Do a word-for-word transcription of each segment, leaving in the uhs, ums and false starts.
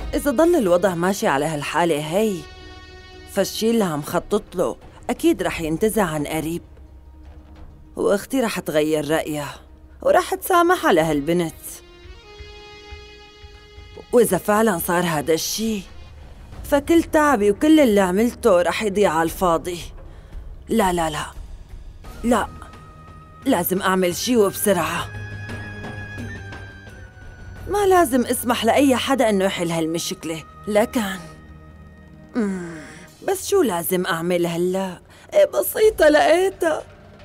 إذا ضل الوضع ماشي على هالحالة هي، فالشي اللي عم خطط له أكيد رح ينتزع عن قريب، وأختي رح تغير رأيها ورح تسامح على هالبنت. وإذا فعلاً صار هذا الشي، فكل تعبي وكل اللي عملته رح يضيع على الفاضي. لا لا لا لا، لازم أعمل شي وبسرعة. ما لازم اسمح لأي حدا إنه يحل هالمشكلة، لكن مم. بس شو لازم أعمل هلأ؟ إيه بسيطة، لقيتها.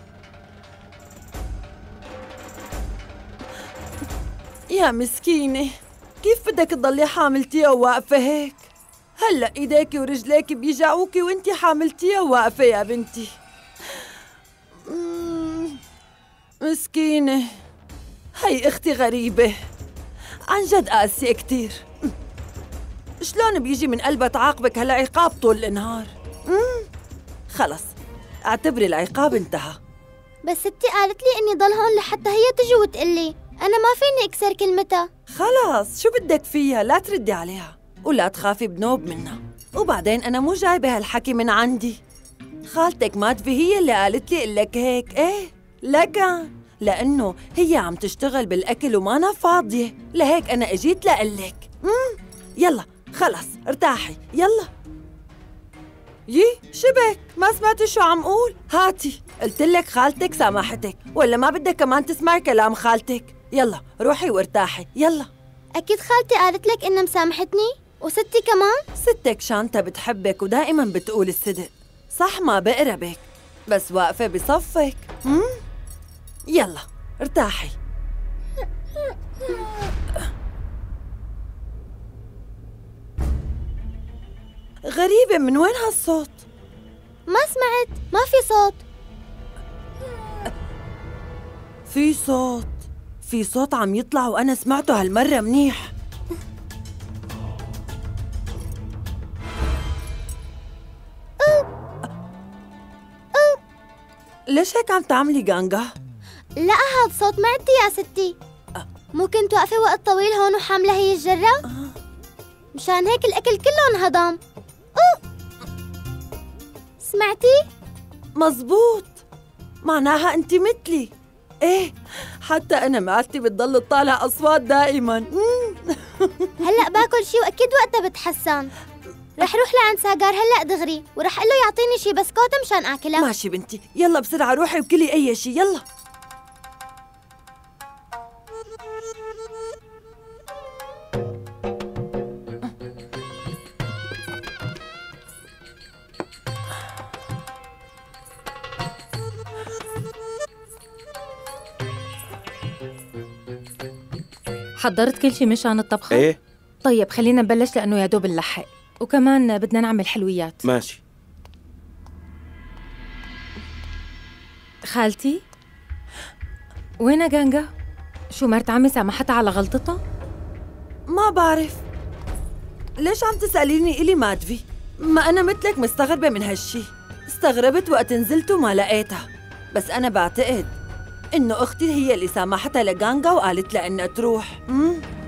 يا مسكينة، كيف بدك تضلي حاملتيها وواقفة هيك؟ هلأ إيديكي ورجليكي بيجعوكي وانتي حاملتيها وواقفة يا بنتي. مم. مسكينة، هي أختي غريبة عن جد، قاسية كتير. شلون بيجي من قلبها تعاقبك هالعقاب طول النهار؟ مم. خلص، اعتبري العقاب انتهى. بس ستي قالت لي اني ضل هون لحتى هي تجي وتقلي، انا ما فيني اكسر كلمتها. خلص، شو بدك فيها؟ لا تردي عليها ولا تخافي بنوب منها. وبعدين انا مو جايبه هالحكي من عندي، خالتك مادفي هي اللي قالت لي لك هيك. ايه لكن لانه هي عم تشتغل بالاكل وما انا فاضيه، لهيك انا اجيت لقلك. امم يلا خلص ارتاحي، يلا. يي شبك، ما سمعتي شو عم قول؟ هاتي، قلتلك خالتك سامحتك، ولا ما بدك كمان تسمعي كلام خالتك؟ يلا روحي وارتاحي، يلا. اكيد خالتي قالت لك انها مسامحتني، وستي كمان؟ ستك شانتا بتحبك ودائما بتقول الصدق، صح ما بقربك بس واقفه بصفك. امم يلا ارتاحي. غريبة، من وين هالصوت؟ ما سمعت، ما في صوت. في صوت، في صوت عم يطلع وأنا سمعته هالمرة منيح. ليش هيك عم تعملي جانجا؟ لا هاد صوت معدتي يا ستي. ممكن توقفي وقت طويل هون وحاملة هي الجرة؟ مشان هيك الأكل كله انهضم. سمعتي؟ مزبوط، معناها أنت مثلي. إيه، حتى أنا معدتي بتضل تطالع أصوات دائماً. هلأ باكل شي وأكيد وقتها بتحسن. رح روح لعند ساجار هلأ دغري، ورح قله يعطيني شي بسكوتة مشان آكلها. ماشي بنتي، يلا بسرعة روحي وكلي أي شي، يلا. حضرت كل شي مشان الطبخة؟ ايه. طيب خلينا نبلش لأنه يا دوب نلحق، وكمان بدنا نعمل حلويات. ماشي. خالتي؟ وينها جانجا؟ شو مرت عمي سامحتها على غلطتها؟ ما بعرف، ليش عم تسأليني إلي مادفي؟ ما أنا مثلك مستغربة من هالشي. استغربت وقت نزلت وما لقيتها، بس أنا بعتقد إنه أختي هي اللي سامحتها لجانجا وقالت لها إنها تروح. امم